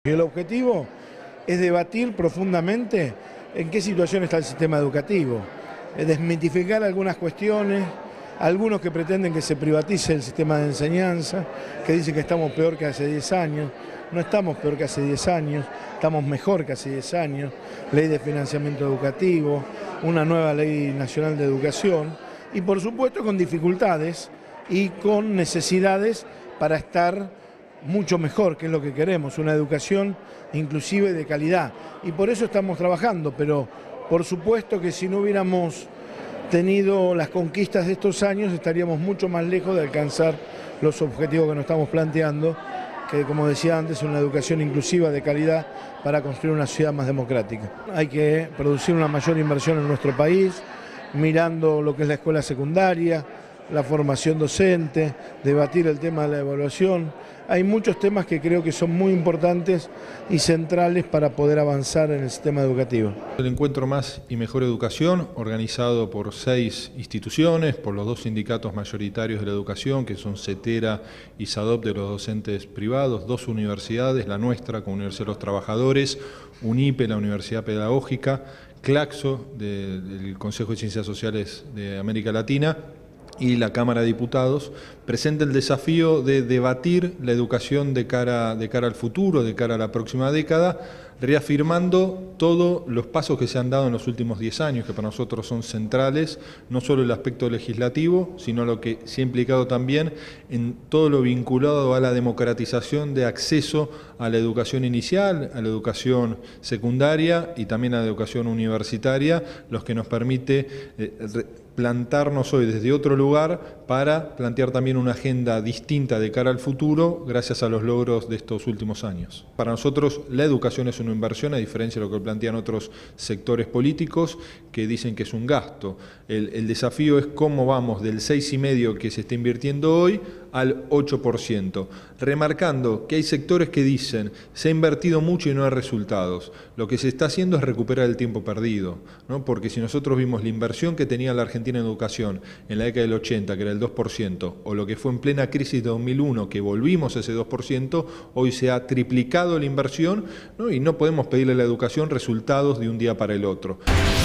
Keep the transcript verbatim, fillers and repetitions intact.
Y el objetivo es debatir profundamente en qué situación está el sistema educativo, desmitificar algunas cuestiones, algunos que pretenden que se privatice el sistema de enseñanza, que dicen que estamos peor que hace diez años, no estamos peor que hace diez años, estamos mejor que hace diez años, ley de financiamiento educativo, una nueva ley nacional de educación y por supuesto con dificultades y con necesidades para estar mucho mejor, que es lo que queremos, una educación inclusive de calidad. Y por eso estamos trabajando, pero por supuesto que si no hubiéramos tenido las conquistas de estos años, estaríamos mucho más lejos de alcanzar los objetivos que nos estamos planteando, que como decía antes, una educación inclusiva de calidad para construir una ciudad más democrática. Hay que producir una mayor inversión en nuestro país, mirando lo que es la escuela secundaria, la formación docente, debatir el tema de la evaluación. Hay muchos temas que creo que son muy importantes y centrales para poder avanzar en el sistema educativo. El encuentro Más y Mejor Educación, organizado por seis instituciones, por los dos sindicatos mayoritarios de la educación, que son CETERA y SADOP de los docentes privados, dos universidades, la nuestra como Universidad de los Trabajadores, UNIPE, la Universidad Pedagógica, CLACSO, de, del Consejo de Ciencias Sociales de América Latina, y la Cámara de Diputados, presenta el desafío de debatir la educación de cara, de cara al futuro, de cara a la próxima década, reafirmando todos los pasos que se han dado en los últimos diez años, que para nosotros son centrales, no solo el aspecto legislativo, sino lo que se ha implicado también en todo lo vinculado a la democratización de acceso a la educación inicial, a la educación secundaria y también a la educación universitaria, los que nos permite eh, plantarnos hoy desde otro lugar para plantear también una agenda distinta de cara al futuro gracias a los logros de estos últimos años. Para nosotros la educación es una inversión, a diferencia de lo que plantean otros sectores políticos que dicen que es un gasto. El, el desafío es cómo vamos del seis coma cinco por ciento que se está invirtiendo hoy al ocho por ciento, remarcando que hay sectores que dicen se ha invertido mucho y no hay resultados. Lo que se está haciendo es recuperar el tiempo perdido, ¿no? Porque si nosotros vimos la inversión que tenía la Argentina en educación en la década del ochenta, que era el dos por ciento, o lo que fue en plena crisis de dos mil uno, que volvimos a ese dos por ciento, hoy se ha triplicado la inversión, ¿no? Y no podemos pedirle a la educación resultados de un día para el otro.